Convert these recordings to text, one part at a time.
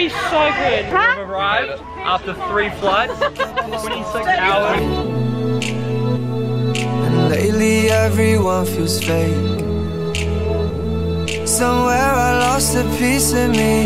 be so good. We've arrived after 3 flights, 26 hours. And lately everyone feels fake. Somewhere I lost a piece of me,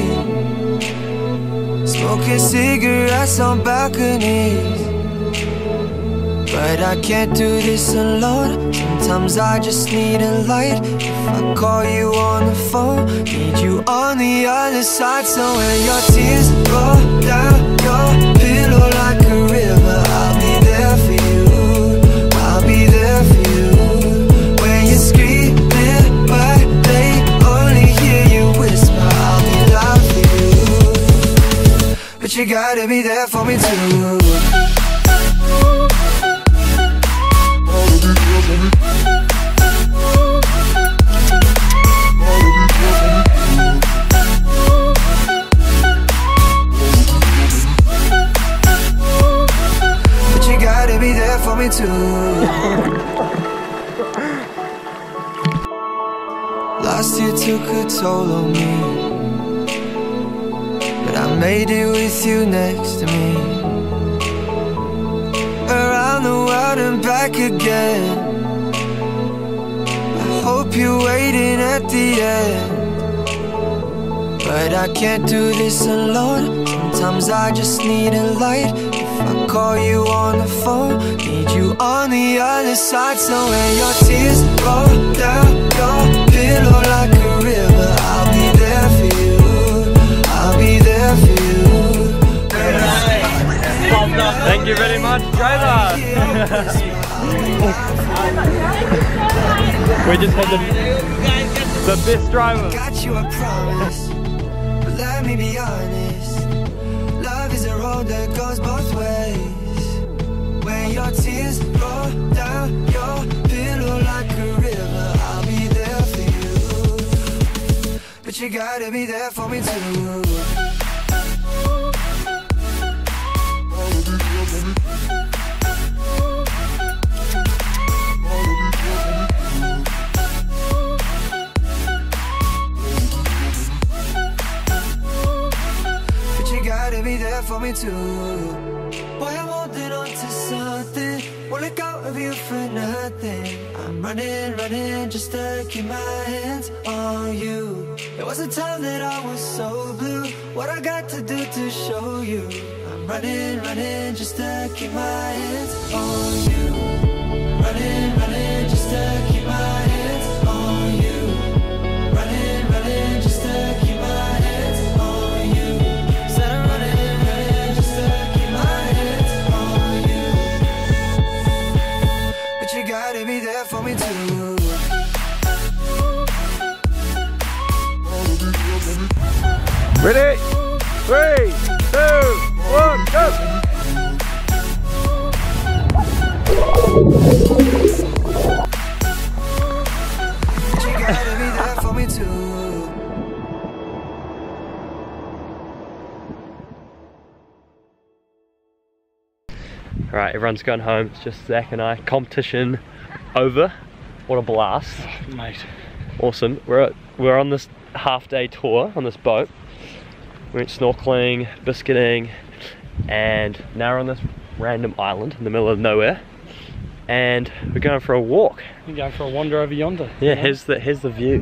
smoking cigarettes on balconies. But I can't do this alone. Sometimes I just need a light. If I call you on the phone, need you on the other side. So when your tears roll down your pillow like a river, I'll be there for you, I'll be there for you. When you're screaming but they only hear you whisper, I'll be loud for you. But you gotta be there for me too. For me too. Last year took a toll on me, but I made it with you next to me. Around the world and back again. I hope you're waiting at the end. But I can't do this alone. Sometimes I just need a light. I call you on the phone, need you on the other side. So when your tears roll down your pillow like a river, I'll be there for you, I'll be there for you. Thank you very much, driver. We just had the best driver. Got you, I promise, but let me be honest. Love is a road that goes both ways. When your tears roll down your pillow like a river, I'll be there for you. But you gotta be there for me too. Be there for me too. Boy, I'm holding on to something. Won't let go of you for nothing. I'm running just to keep my hands on you. There was a time that I was so blue. What I got to do to show you? I'm running just to keep my hands on you. Running just to keep my hands on you. Running just to keep my hands on you. Said I'm running just to keep my hands on you. But you gotta be there for me too. Ready? 3, 2, 1, go! But you gotta be there for me too. Alright, everyone's gone home. It's just Zach and I. Competition over. What a blast. Mate. Awesome. We're on this half-day tour on this boat. We went snorkeling, biscuiting, and now we're on this random island in the middle of nowhere. And we're going for a walk. We're going for a wander over yonder. Yeah, here's the view.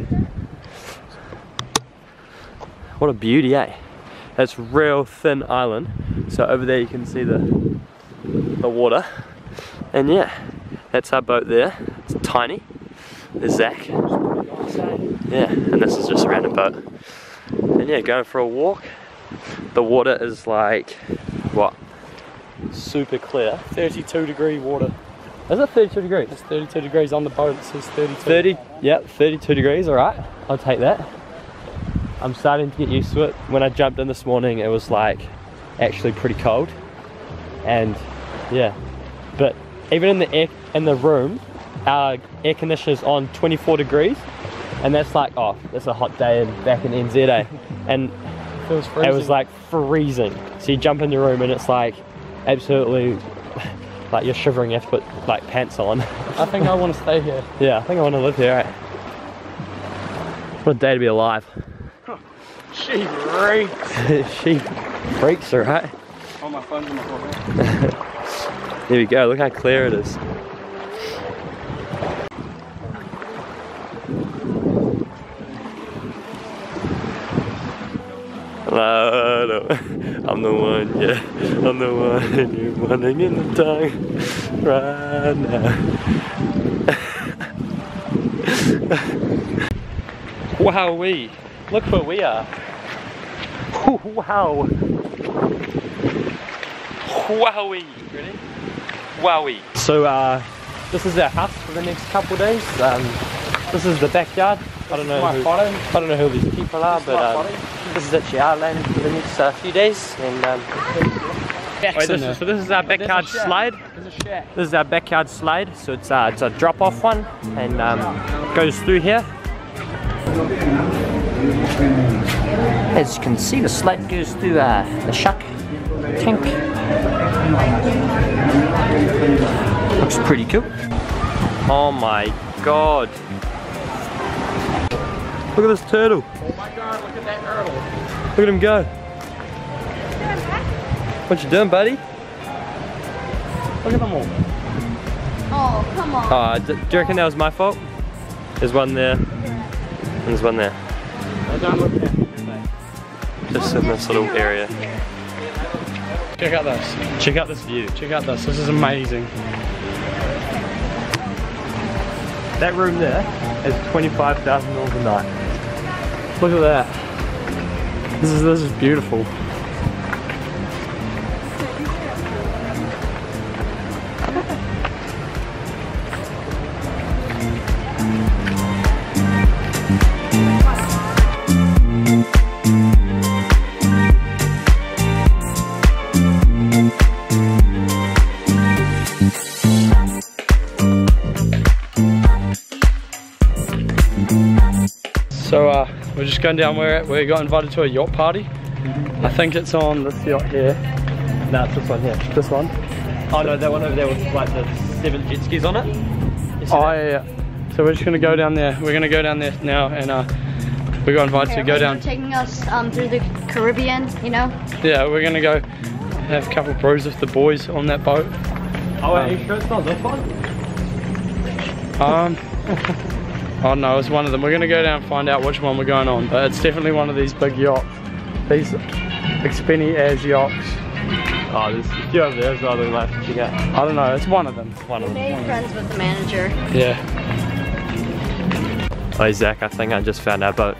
What a beauty, eh? That's real thin island. So over there you can see the water. And yeah, that's our boat there. It's tiny. There's Zach. Yeah, and this is just a random boat. And yeah, going for a walk. The water is like, what? Super clear. 32 degree water. Is it 32 degrees? It's 32 degrees on the boat, it says 32. 30, yep, 32 degrees, alright. I'll take that. I'm starting to get used to it. When I jumped in this morning, it was like actually pretty cold. And yeah, but even in the room, our air conditioner's on 24 degrees. And that's like, oh, it's a hot day back in NZ, eh? And it was like freezing. So you jump in the room and it's like absolutely, like you're shivering, you have to put like pants on. I think I want to stay here. Yeah, I think I want to live here, right? What a day to be alive. She reeks. She freaks, alright? Oh, my phone's in my pocket. There we go, look how clear it is. No, I'm the one, yeah, I'm the one you're wanting in the tongue right now. Wowee, look where we are. Wow. Wowee, ready? Wowee. So this is our house for the next couple of days. This is the backyard. I don't know who these people are, but this is actually our land for the next few days. And wait, this is our backyard slide. This is our backyard slide. So it's a drop-off one, and goes through here. As you can see, the slide goes through the shark tank. Looks pretty cool. Oh my god. Look at this turtle. Oh my god, look at that turtle. Look at him go. What you doing, buddy? Look at them all. Oh, come on. Oh, do you reckon that was my fault? There's one there. And there's one there. I don't look at Just in this little area. Check out this. Check out this view. Check out this. This is amazing. That room there is $25,000 a night. Look at that. This is beautiful. So we're just going down where we got invited to a yacht party. I think it's on this yacht here. No, it's this one here. This one? Oh no, that one over there with like the 7 jet skis on it. Oh yeah. So we're just gonna go down there. We're gonna go down there now, and we got invited to go down. Taking us through the Caribbean, you know? Yeah, we're gonna go have a couple brews with the boys on that boat. Oh, are you sure it's not this one? Oh no, it's one of them. We're gonna go down and find out which one we're going on, but it's definitely one of these big yachts. These expenny as yachts. Oh, there's a few over there as well that we might have to check out. I don't know, it's one of them. One of them. Made friends with the manager. Yeah. Oh, Zach, I think I just found our boat.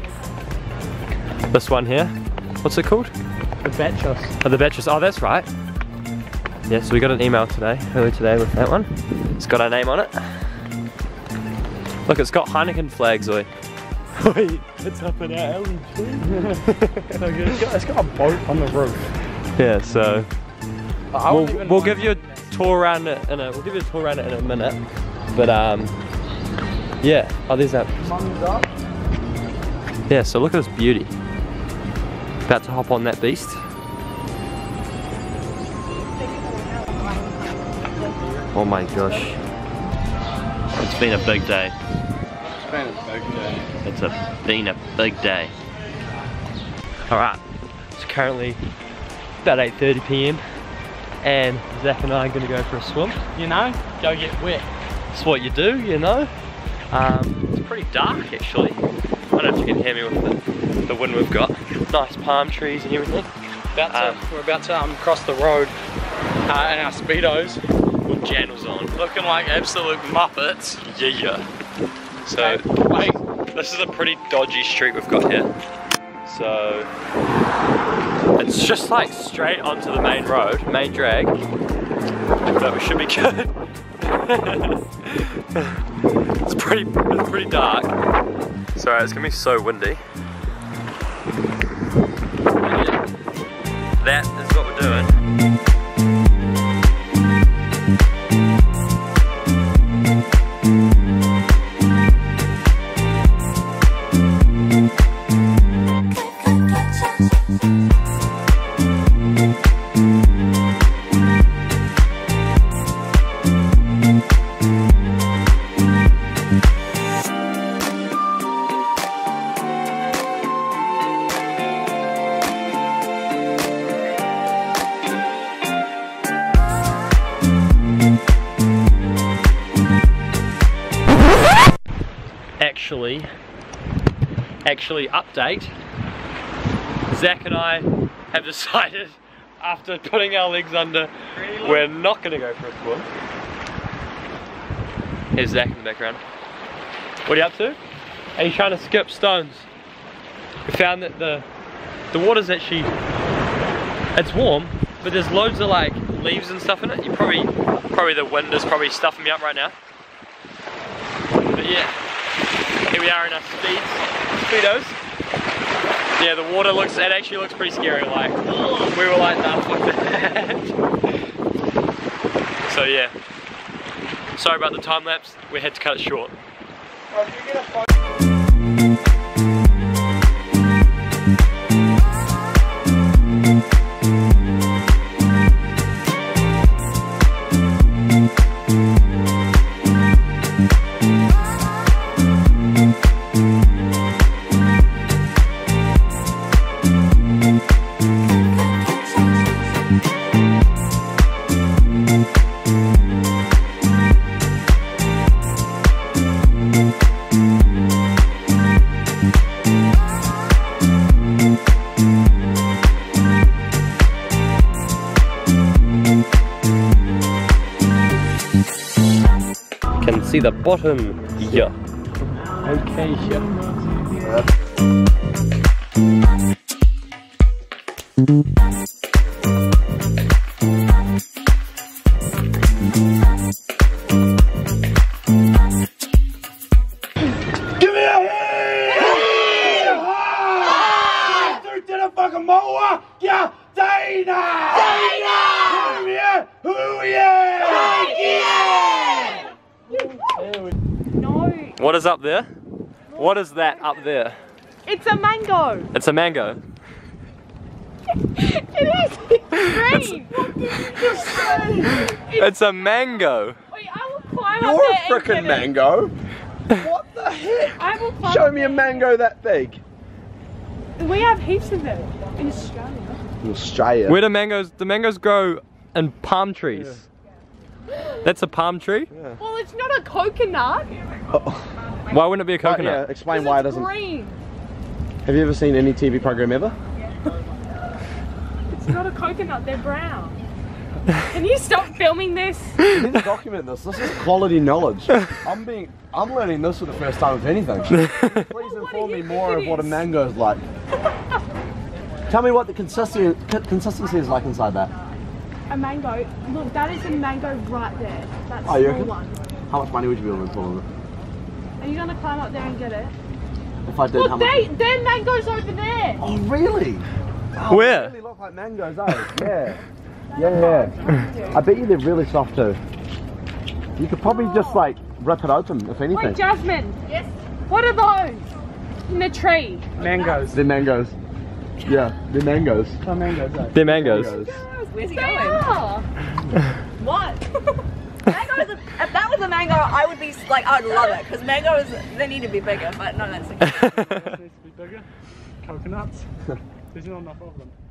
This one here. What's it called? The Batches. Oh, the Batches. Oh, that's right. Yeah, so we got an email earlier today with that one. It's got our name on it. Look, it's got Heineken flags, oi. Wait, it's up in our alley too. It's got a boat on the roof. Yeah, so we'll give you a tour around it in a minute. But yeah. Oh, there's that. Yeah, so look at this beauty. About to hop on that beast. Oh my gosh. It's been a big day. It's been a big day. It's been a big day. Alright, it's currently about 8:30 PM and Zach and I are going to go for a swim. You know, go get wet. That's what you do, you know. It's pretty dark actually. I don't know if you can hear me with the wind we've got. Nice palm trees and everything. We're about to cross the road in our Speedos. With channels on. Looking like absolute muppets. Yeah. So, Wait. this is a pretty dodgy street we've got here. So, it's just like straight onto the main road, main drag. But we should be good. It's pretty dark. Sorry, it's gonna be so windy. That is what we're doing. actually update. Zach and I have decided, after putting our legs under, we're not going to go for a swim. Here's Zach in the background. What are you up to? Are you trying to skip stones? We found that the water's actually, it's warm, but there's loads of like leaves and stuff in it. You probably the wind is probably stuffing me up right now. But yeah, here we are in our speedos. Yeah, the water it actually looks pretty scary. Like we were like, nah, fuck that. So yeah, sorry about the time lapse. We had to cut it short. Can see the bottom here. Okay, here. Give me a hand! Dude, did a fucking mower! Yeah, Dana! Who yeah? Who yeah? No, What is up there? What is that up there? it's a mango. It's a mango. It is. It's green. What did you just say? It's a mango. Wait, I will climb up You're a there and get frickin' it. mango! What the heck? I will climb Show up me a there. mango that big. We have heaps of them in Australia. In Australia. Where do the mangoes grow in palm trees? That's a palm tree? Well, it's not a coconut. Why wouldn't it be a coconut? Yeah, explain 'Cause why it it's doesn't. green. Have you ever seen any TV program ever? It's not a coconut. They're brown. Can you stop filming this? You need to document this. This is quality knowledge. I'm learning this for the first time, if anything. Please inform me more of what a mango is like. Tell me what the consistency is like inside that. A mango. Look, that is a mango right there. That Oh, you small reckon? one. How much money would you be willing to put on it? Are you gonna climb up there and get it? If I did, how Look, much? their mango's over there. Oh, really? Oh, Where? They really look like mangoes, eh? Yeah. Yeah. I bet you they're really soft too. You could probably just like rip it open, if anything. Wait, Jasmine. Yes. What are those in the tree? Mangoes. They're mangoes. Yeah, they're mangoes. Some mangoes, eh? They're mangoes. Where's he They going? are. What? Mangoes, if that was a mango, I would be like, I'd love it. Because mangoes, they need to be bigger, but no, that's okay. Needs to be bigger. Coconuts. There's not enough of them.